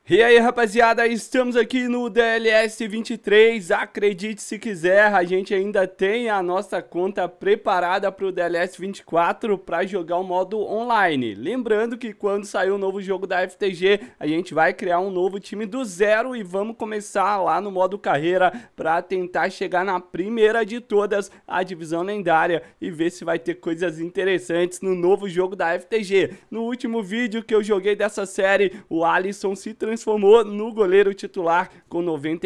E aí, rapaziada, estamos aqui no DLS 23, acredite se quiser, a gente ainda tem a nossa conta preparada para o DLS 24 para jogar o modo online. Lembrando que quando sair o novo jogo da FTG, a gente vai criar um novo time do zero e vamos começar lá no modo carreira para tentar chegar na primeira de todas, a divisão lendária, e ver se vai ter coisas interessantes no novo jogo da FTG. No último vídeo que eu joguei dessa série, o Alisson se transformou no goleiro titular com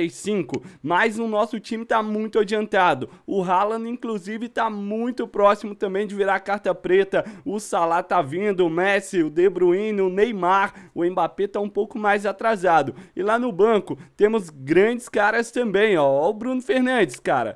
95, mas o nosso time tá muito adiantado. O Haaland inclusive tá muito próximo também de virar carta preta. O Salah tá vindo, o Messi, o De Bruyne, o Neymar, o Mbappé tá um pouco mais atrasado. E lá no banco temos grandes caras também, ó, o Bruno Fernandes, cara,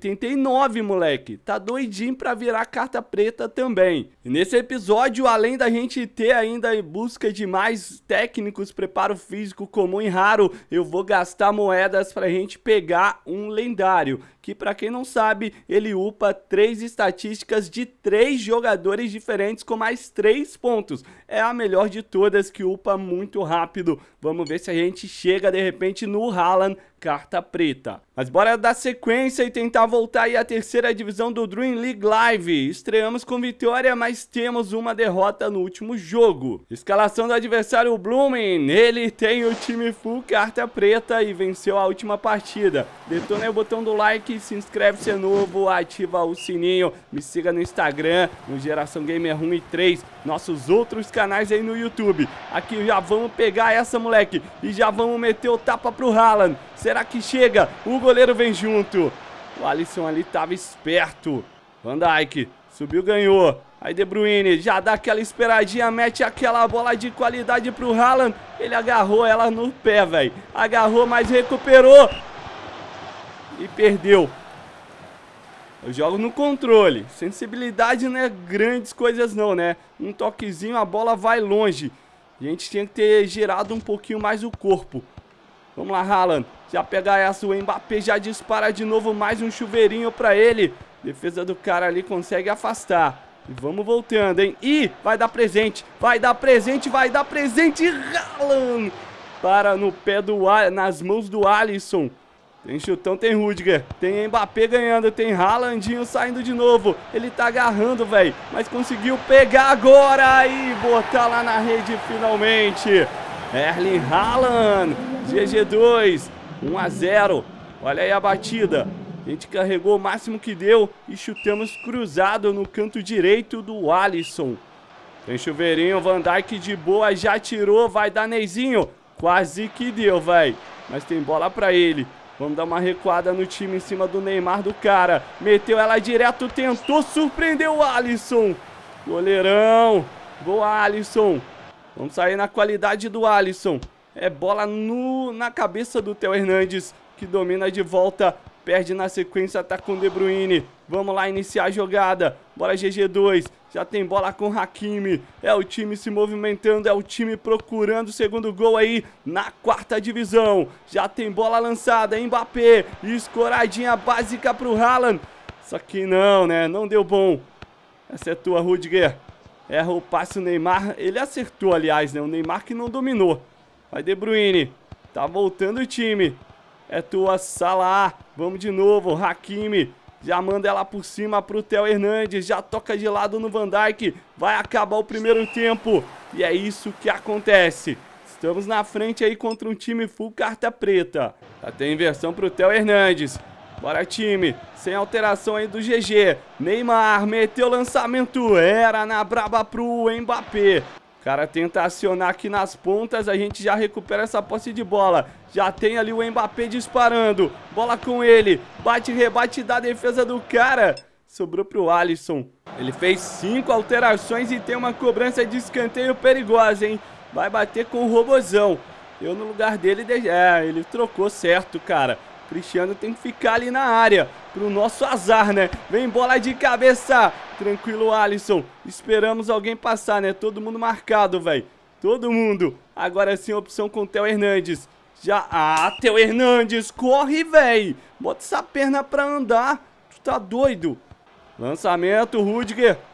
89, moleque, tá doidinho pra virar carta preta também. E nesse episódio, além da gente ter ainda em busca de mais técnicos, preparo físico comum e raro, eu vou gastar moedas pra gente pegar um lendário, que pra quem não sabe, ele upa 3 estatísticas de 3 jogadores diferentes com mais 3 pontos. É a melhor de todas, que upa muito rápido. Vamos ver se a gente chega de repente no Haaland carta preta. Mas bora dar sequência e tentar voltar aí à terceira divisão do Dream League Live. Estreamos com vitória, mas temos uma derrota no último jogo. Escalação do adversário, Blooming. Ele tem o time full carta preta e venceu a última partida. Detona aí o botão do like, se inscreve se é novo, ativa o sininho, me siga no Instagram, no Geração Gamer 1 e 3, nossos outros canais aí no YouTube. Aqui já vamos pegar essa, moleque, e já vamos meter o tapa pro Haaland. Será que chega? O goleiro vem junto. O Alisson ali tava esperto. Van Dijk subiu, ganhou. Aí De Bruyne já dá aquela esperadinha, mete aquela bola de qualidade pro Haaland. Ele agarrou ela no pé, velho. Agarrou, mas recuperou. E perdeu. Eu jogo no controle. Sensibilidade não é grandes coisas não, né? Um toquezinho, a bola vai longe. A gente tinha que ter girado um pouquinho mais o corpo. Vamos lá, Haaland. Já pega essa, o Mbappé já dispara de novo, mais um chuveirinho pra ele. Defesa do cara ali consegue afastar. E vamos voltando, hein? Ih, vai dar presente. Vai dar presente, vai dar presente. Haaland para no pé do nas mãos do Alisson. Tem chutão, tem Rudiger, tem Mbappé ganhando, tem Haalandinho saindo de novo. Ele tá agarrando, velho, mas conseguiu pegar agora e botar lá na rede finalmente. Erling Haaland, GG2, 1 a 0. Olha aí a batida. A gente carregou o máximo que deu e chutamos cruzado no canto direito do Alisson. Tem chuveirinho, Van Dijk de boa, já tirou, vai dar Neizinho. Quase que deu, velho, mas tem bola pra ele. Vamos dar uma recuada no time em cima do Neymar do cara. Meteu ela direto, tentou, surpreendeu o Alisson. Goleirão, boa Alisson. Vamos sair na qualidade do Alisson. É bola na cabeça do Theo Hernandes, que domina de volta. Perde na sequência, tá com o De Bruyne. Vamos lá iniciar a jogada. Bora GG2. Já tem bola com Hakimi. É o time se movimentando, é o time procurando o segundo gol aí na quarta divisão. Já tem bola lançada, Mbappé. Escoradinha básica pro Haaland. Só que não, né? Não deu bom. Essa é tua, Rudiger. Erra o passe o Neymar. Ele acertou, aliás, né? O Neymar que não dominou. Vai De Bruyne. Tá voltando o time. É tua, Salah. Vamos de novo, Hakimi. Já manda ela por cima pro Theo Hernandes. Já toca de lado no Van Dijk. Vai acabar o primeiro tempo. E é isso que acontece. Estamos na frente aí contra um time full carta preta. Já tem inversão pro Theo Hernandes. Bora, time. Sem alteração aí do GG. Neymar meteu o lançamento. Era na braba pro Mbappé. O cara tenta acionar aqui nas pontas, a gente já recupera essa posse de bola. Já tem ali o Mbappé disparando. Bola com ele. Bate e rebate da defesa do cara. Sobrou pro Alisson. Ele fez 5 alterações e tem uma cobrança de escanteio perigosa, hein? Vai bater com o robozão. Eu no lugar dele... ele trocou certo, cara. Cristiano tem que ficar ali na área, pro nosso azar, né? Vem bola de cabeça. Tranquilo, Alisson. Esperamos alguém passar, né? Todo mundo marcado, velho. Todo mundo. Agora sim, opção com o Theo Hernandes. Já... Theo Hernandes, corre, velho. Bota essa perna pra andar. Tu tá doido. Lançamento, Rudiger.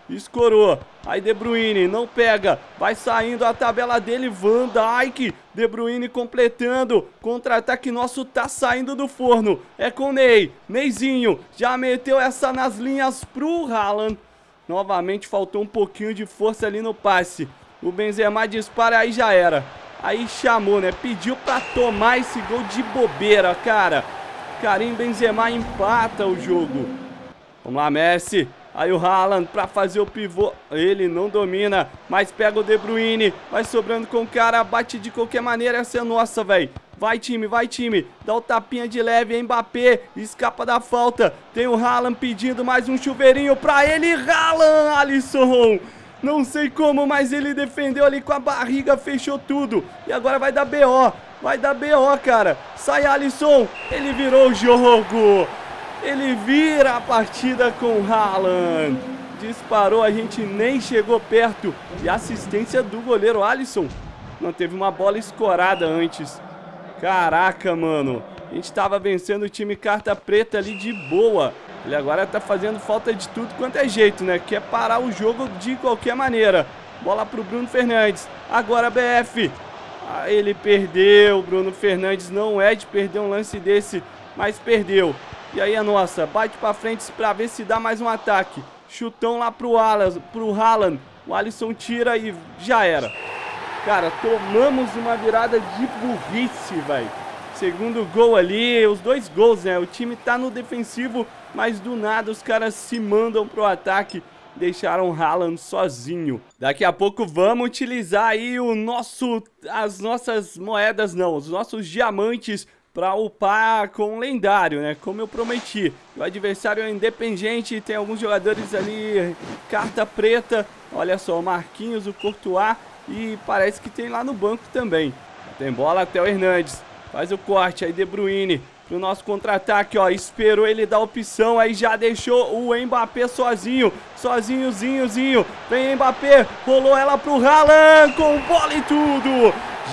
Escorou. Aí De Bruyne não pega. Vai saindo a tabela dele. Van Dijk. De Bruyne completando. Contra-ataque nosso tá saindo do forno. É com o Ney. Neyzinho. Já meteu essa nas linhas pro Haaland. Novamente faltou um pouquinho de força ali no passe. O Benzema dispara, aí já era. Aí chamou, né? Pediu pra tomar esse gol de bobeira, cara. Karim Benzema empata o jogo. Vamos lá, Messi. Aí o Haaland pra fazer o pivô. Ele não domina, mas pega o De Bruyne. Vai sobrando com o cara, bate de qualquer maneira. Essa é nossa, velho. Vai, time, vai, time. Dá o tapinha de leve, Mbappé. Escapa da falta. Tem o Haaland pedindo mais um chuveirinho pra ele. Haaland, Alisson. Não sei como, mas ele defendeu ali com a barriga, fechou tudo. E agora vai dar BO. Vai dar BO, cara. Sai, Alisson. Ele virou o jogo. Ele vira a partida com o Haaland. Disparou, a gente nem chegou perto. E assistência do goleiro Alisson. Não teve uma bola escorada antes. Caraca, mano. A gente tava vencendo o time carta preta ali de boa. Ele agora tá fazendo falta de tudo quanto é jeito, né? Quer parar o jogo de qualquer maneira. Bola pro Bruno Fernandes. Agora BF. Ah, ele perdeu. Bruno Fernandes não é de perder um lance desse, mas perdeu. E aí a nossa. Bate pra frente pra ver se dá mais um ataque. Chutão lá pro Haaland. O Alisson tira e já era. Cara, tomamos uma virada de burrice, velho. Segundo gol ali, os dois gols, né? O time tá no defensivo, mas do nada os caras se mandam pro ataque. Deixaram o Haaland sozinho. Daqui a pouco vamos utilizar aí as nossas moedas, não, os nossos diamantes para upar com o lendário, né? Como eu prometi. O adversário é independente, tem alguns jogadores ali, carta preta. Olha só, o Marquinhos, o Courtois e parece que tem lá no banco também. Tem bola até o Hernandes. Faz o corte, aí De Bruyne pro nosso contra-ataque, ó. Esperou ele dar opção, aí já deixou o Mbappé sozinho. Sozinhozinho. Vem Mbappé, rolou ela pro Haaland com bola e tudo.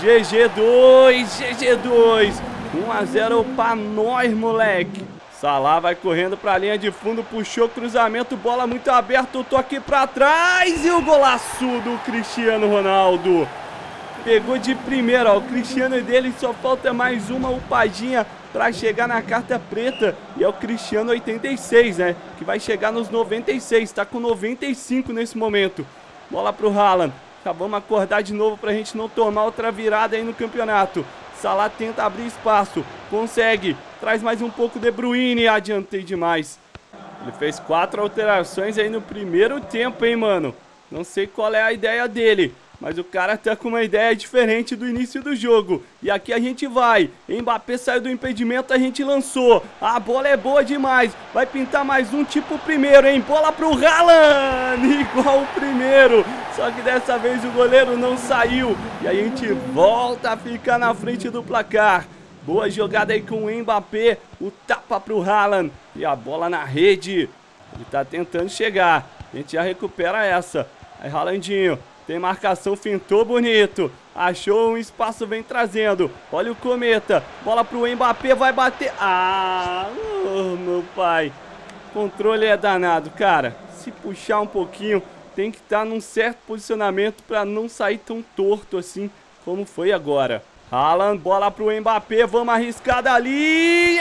GG2. 1-0 pra nós, moleque. Salah vai correndo pra linha de fundo, puxou cruzamento, bola muito aberta, toque pra trás e o golaço do Cristiano Ronaldo. Pegou de primeira, ó, o Cristiano dele só falta mais uma upadinha pra chegar na carta preta. E é o Cristiano 86, né, que vai chegar nos 96, tá com 95 nesse momento. Bola pro Haaland, acabamos de acordar de novo pra gente não tomar outra virada aí no campeonato. Salah tenta abrir espaço, consegue, traz mais um pouco De Bruyne, adiantei demais. Ele fez 4 alterações aí no primeiro tempo, hein, mano. Não sei qual é a ideia dele, mas o cara tá com uma ideia diferente do início do jogo. E aqui a gente vai. Mbappé saiu do impedimento, a gente lançou. A bola é boa demais. Vai pintar mais um tipo o primeiro, hein? Bola pro Haaland, igual o primeiro. Só que dessa vez o goleiro não saiu. E a gente volta a ficar na frente do placar. Boa jogada aí com o Mbappé. O tapa pro Haaland. E a bola na rede. Ele tá tentando chegar. A gente já recupera essa. Aí Haalandinho. Tem marcação, fintou bonito. Achou um espaço, vem trazendo. Olha o Cometa. Bola pro Mbappé, vai bater. Ah, meu pai. Controle é danado, cara. Se puxar um pouquinho, tem que estar num certo posicionamento para não sair tão torto assim como foi agora. Haaland, bola pro Mbappé, vamos arriscar dali.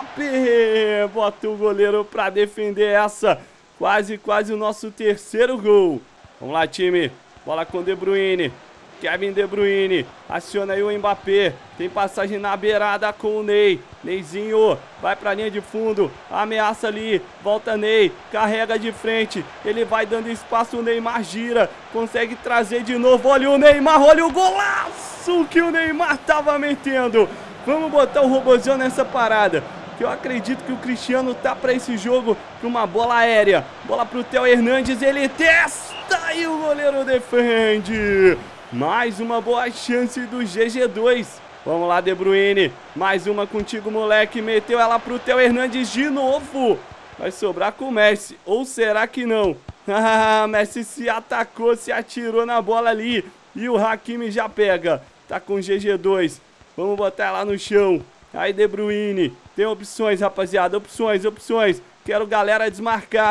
Mbappé bota o goleiro para defender essa. Quase o nosso terceiro gol. Vamos lá, time. Bola com De Bruyne. Kevin De Bruyne. Aciona aí o Mbappé. Tem passagem na beirada com o Ney. Neyzinho. Vai pra linha de fundo. Ameaça ali. Volta Ney. Carrega de frente. Ele vai dando espaço. O Neymar gira. Consegue trazer de novo. Olha o Neymar. Olha o golaço que o Neymar tava metendo. Vamos botar o robôzão nessa parada. Que eu acredito que o Cristiano tá pra esse jogo. Pra uma bola aérea. Bola pro Theo Hernandes. Ele testa. E o goleiro defende. Mais uma boa chance do GG2. Vamos lá, De Bruyne. Mais uma contigo, moleque. Meteu ela pro Theo Hernandes de novo. Vai sobrar com o Messi. Ou será que não? Messi se atacou, se atirou na bola ali. E o Hakimi já pega. Tá com o GG2. Vamos botar ela no chão. Aí, De Bruyne. Tem opções, rapaziada. Opções. Quero galera desmarcada.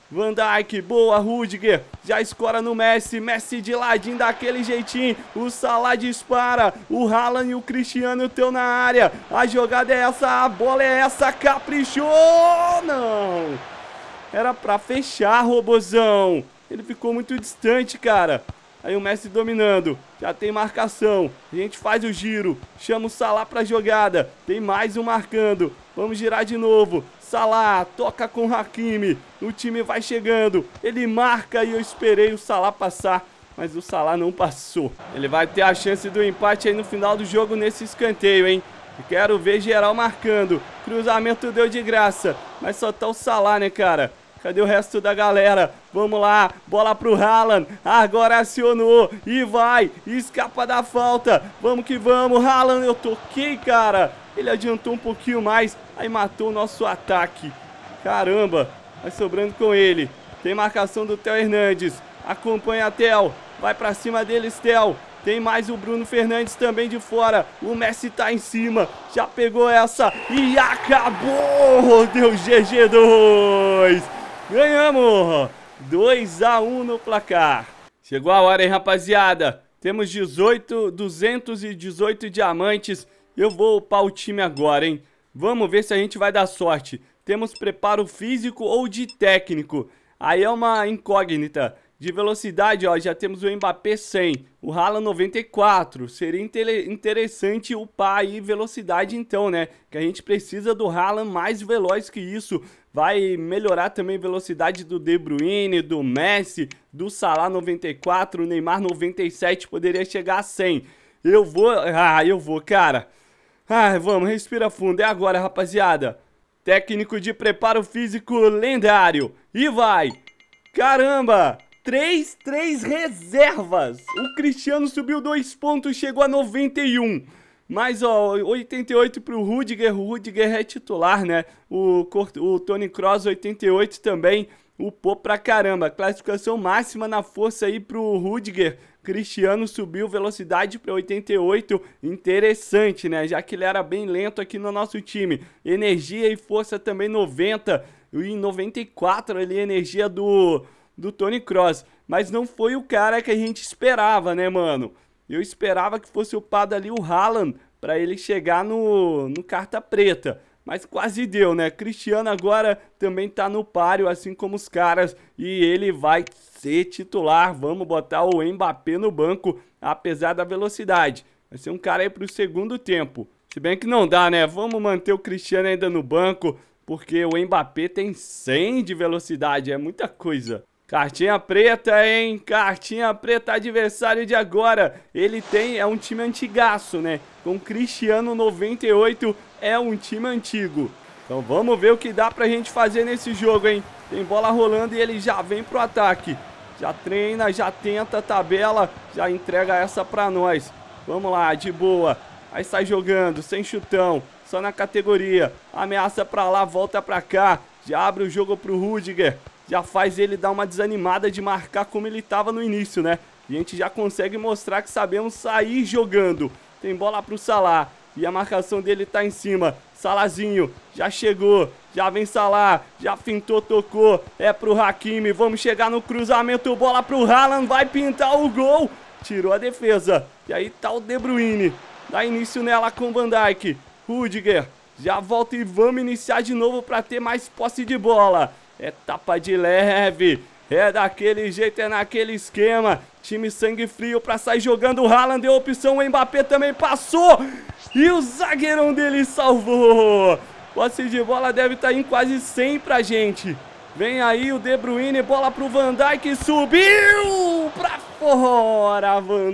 Van Dijk, boa, Rudiger, já escora no Messi, Messi de ladinho daquele jeitinho, o Salah dispara, o Haaland e o Cristiano estão na área, a jogada é essa, a bola é essa, caprichou, não, era pra fechar, robozão, ele ficou muito distante, cara. Aí o Messi dominando, já tem marcação, a gente faz o giro, chama o Salah pra jogada, tem mais um marcando, vamos girar de novo, Salah, toca com o Hakimi, o time vai chegando, ele marca e eu esperei o Salah passar, mas o Salah não passou. Ele vai ter a chance do empate aí no final do jogo nesse escanteio, hein? Quero ver geral marcando, cruzamento deu de graça, mas só tá o Salah, né, cara? Cadê o resto da galera? Vamos lá, bola pro Haaland, agora acionou e vai, escapa da falta, vamos que vamos, Haaland, eu toquei, cara, ele adiantou um pouquinho mais, aí matou o nosso ataque, caramba, vai sobrando com ele, tem marcação do Theo Hernandes, acompanha a Theo, vai pra cima deles, Theo. Tem mais o Bruno Fernandes também de fora. O Messi tá em cima. Já pegou essa e acabou. Deu GG2. Ganhamos. 2-1 no placar. Chegou a hora, hein, rapaziada. Temos 218 diamantes. Eu vou upar o time agora, hein. Vamos ver se a gente vai dar sorte. Temos preparo físico ou de técnico. Aí é uma incógnita. De velocidade, ó, já temos o Mbappé 100, o Haaland 94. Seria interessante upar aí velocidade então, né? Que a gente precisa do Haaland mais veloz que isso. Vai melhorar também a velocidade do De Bruyne, do Messi, do Salah 94, o Neymar 97, poderia chegar a 100. Eu vou, cara. Vamos, respira fundo. É agora, rapaziada. Técnico de preparo físico lendário. E vai. Caramba! 3 reservas. O Cristiano subiu 2 pontos, chegou a 91. Mas, ó, 88 pro Rudiger. O Rudiger é titular, né? O Toni Kroos, 88 também. Upou pra caramba. Classificação máxima na força aí pro Rudiger. Cristiano subiu velocidade para 88. Interessante, né? Já que ele era bem lento aqui no nosso time. Energia e força também 90. E 94 ali, energia do Toni Kroos, mas não foi o cara que a gente esperava, né, mano? Eu esperava que fosse upado ali o Haaland, pra ele chegar no carta preta, mas quase deu, né? Cristiano agora também tá no páreo, assim como os caras, e ele vai ser titular. Vamos botar o Mbappé no banco, apesar da velocidade. Vai ser um cara aí pro segundo tempo, se bem que não dá, né? Vamos manter o Cristiano ainda no banco, porque o Mbappé tem 100 de velocidade, é muita coisa. Cartinha preta, hein? Cartinha preta, adversário de agora. Ele é um time antigaço, né? Com Cristiano 98, é um time antigo. Então vamos ver o que dá pra gente fazer nesse jogo, hein? Tem bola rolando e ele já vem pro ataque. Já treina, já tenta a tabela, já entrega essa pra nós. Vamos lá, de boa. Aí sai jogando, sem chutão, só na categoria. Ameaça pra lá, volta pra cá. Já abre o jogo pro Rudiger. Já faz ele dar uma desanimada de marcar como ele estava no início, né? E a gente já consegue mostrar que sabemos sair jogando. Tem bola pro Salah. E a marcação dele tá em cima. Salahzinho, já chegou. Já vem Salah, já fintou, tocou. É pro Hakimi, vamos chegar no cruzamento. Bola pro Haaland, vai pintar o gol. Tirou a defesa. E aí tá o De Bruyne. Dá início nela com o Van Dijk. Rudiger, já volta e vamos iniciar de novo para ter mais posse de bola. É tapa de leve, é daquele jeito, é naquele esquema. Time sangue frio pra sair jogando. O Haaland deu opção, o Mbappé também passou. E o zagueirão dele salvou. Posse de bola deve estar em quase 100 pra gente. Vem aí o De Bruyne, bola pro Van Dijk, subiu pra fora, Van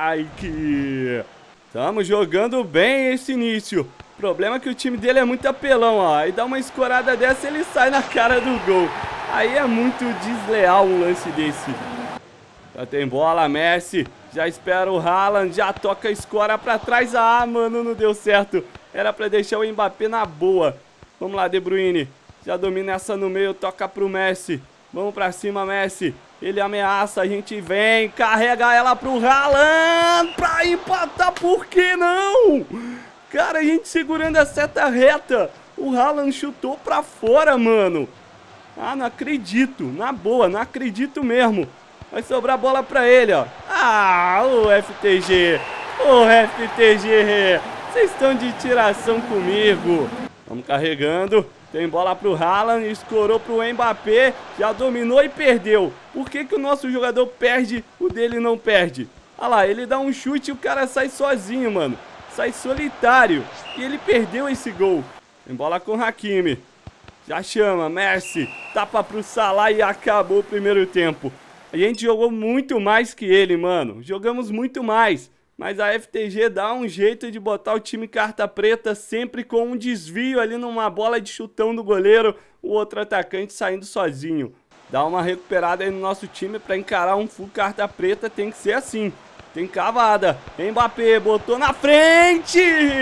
Dijk. Estamos jogando bem esse início. O problema é que o time dele é muito apelão, ó. Aí dá uma escorada dessa e ele sai na cara do gol. Aí é muito desleal um lance desse. Já tem bola, Messi. Já espera o Haaland, já toca a escora pra trás. Ah, mano, não deu certo. Era pra deixar o Mbappé na boa. Vamos lá, De Bruyne. Já domina essa no meio, toca pro Messi. Vamos pra cima, Messi. Ele ameaça, a gente vem, carrega ela pro Haaland pra empatar, por que não? Cara, a gente segurando a seta reta. O Haaland chutou pra fora, mano. Ah, não acredito. Na boa, não acredito mesmo. Vai sobrar bola pra ele, ó. Ah, o FTG. Ô, FTG. Vocês estão de tiração comigo. Vamos carregando. Tem bola pro Haaland, escorou pro Mbappé, já dominou e perdeu. Por que que o nosso jogador perde, o dele não perde? Olha lá, ele dá um chute e o cara sai sozinho, mano. Sai solitário. E ele perdeu esse gol. Tem bola com o Hakimi. Já chama, Messi. Tapa pro Salah e acabou o primeiro tempo. A gente jogou muito mais que ele, mano. Jogamos muito mais. Mas a FTG dá um jeito de botar o time carta preta sempre com um desvio ali numa bola de chutão do goleiro, o outro atacante saindo sozinho. Dá uma recuperada aí no nosso time para encarar um full carta preta, tem que ser assim. Tem cavada. Mbappé botou na frente!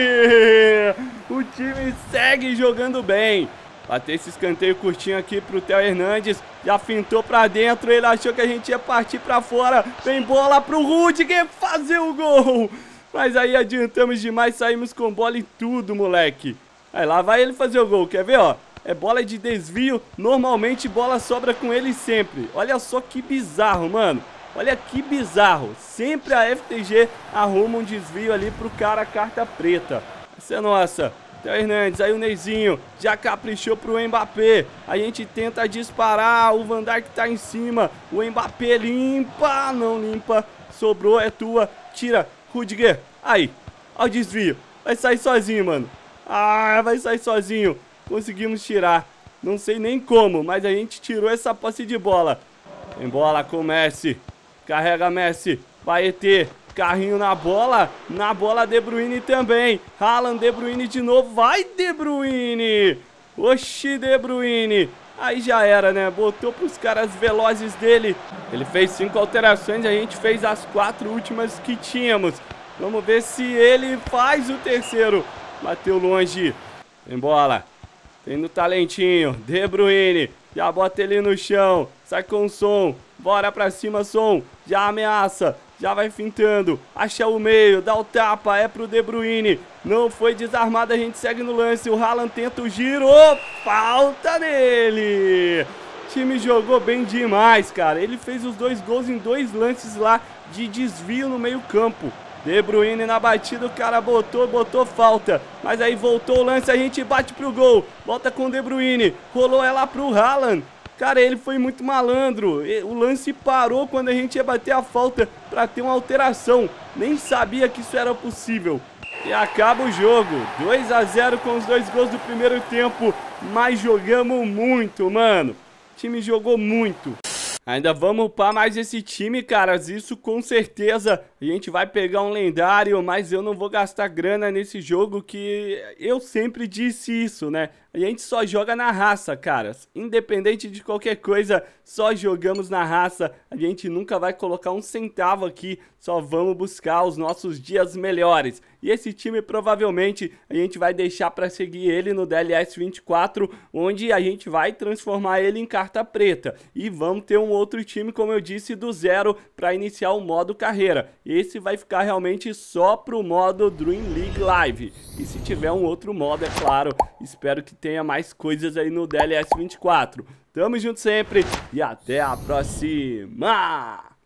O time segue jogando bem. Bateu esse escanteio curtinho aqui pro Theo Hernandes. Já fintou pra dentro. Ele achou que a gente ia partir pra fora. Vem bola pro Rudiger fazer o gol. Mas aí adiantamos demais. Saímos com bola e tudo, moleque. Aí lá vai ele fazer o gol. Quer ver, ó? É bola de desvio. Normalmente bola sobra com ele sempre. Olha só que bizarro, mano. Olha que bizarro. Sempre a FTG arruma um desvio ali pro cara carta preta. Essa é nossa. Theo Hernandes, aí o Neizinho já caprichou pro Mbappé. A gente tenta disparar, o Van Dijk tá em cima. O Mbappé limpa, não limpa. Sobrou, é tua. Tira, Rudiger. Aí, ó o desvio. Vai sair sozinho, mano. Ah, vai sair sozinho. Conseguimos tirar. Não sei nem como, mas a gente tirou essa posse de bola. Tem bola com o Messi. Carrega Messi. Vai ET. Carrinho na bola De Bruyne também. Haaland, De Bruyne de novo. Vai, De Bruyne. Oxi, De Bruyne. Aí já era, né? Botou pros caras velozes dele. Ele fez 5 alterações. A gente fez as 4 últimas que tínhamos. Vamos ver se ele faz o terceiro. Bateu longe. Tem bola. Tem no talentinho. De Bruyne. Já bota ele no chão. Sai com o Son. Bora pra cima, Son. Já ameaça. Já vai fintando, acha o meio, dá o tapa, é pro De Bruyne. Não foi desarmado, a gente segue no lance. O Haaland tenta o giro, falta nele. O time jogou bem demais, cara. Ele fez os 2 gols em 2 lances lá de desvio no meio campo. De Bruyne na batida, o cara botou falta. Mas aí voltou o lance, a gente bate pro gol. Volta com o De Bruyne, rolou ela pro Haaland. Cara, ele foi muito malandro. O lance parou quando a gente ia bater a falta para ter uma alteração. Nem sabia que isso era possível. E acaba o jogo. 2 a 0 com os 2 gols do primeiro tempo. Mas jogamos muito, mano. O time jogou muito. Ainda vamos upar mais esse time, caras, isso com certeza. A gente vai pegar um lendário, mas eu não vou gastar grana nesse jogo, que eu sempre disse isso, né? A gente só joga na raça, caras. Independente de qualquer coisa, só jogamos na raça. A gente nunca vai colocar um centavo aqui, só vamos buscar os nossos dias melhores. E esse time provavelmente a gente vai deixar para seguir ele no DLS 24, onde a gente vai transformar ele em carta preta. E vamos ter um outro time, como eu disse, do zero para iniciar o modo carreira. Esse vai ficar realmente só pro modo Dream League Live. E se tiver um outro modo, é claro, espero que tenha mais coisas aí no DLS 24. Tamo junto sempre e até a próxima!